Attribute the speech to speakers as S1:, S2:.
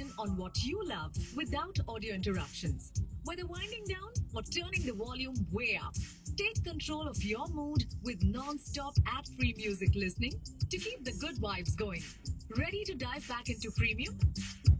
S1: in on what you love without audio interruptions. Whether winding down or turning the volume way up, take control of your mood with non-stop ad-free music listening to keep the good vibes going. Ready to dive back into premium?